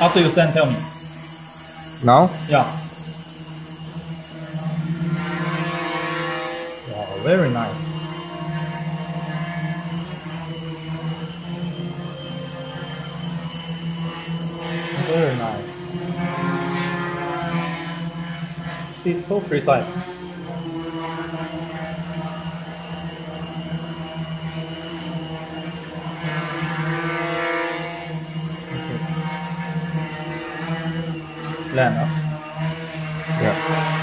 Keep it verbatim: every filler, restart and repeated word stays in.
After you send, tell me. Now? Yeah. Wow, very nice. Very nice. It's so precise. Okay. Land, huh? Yeah.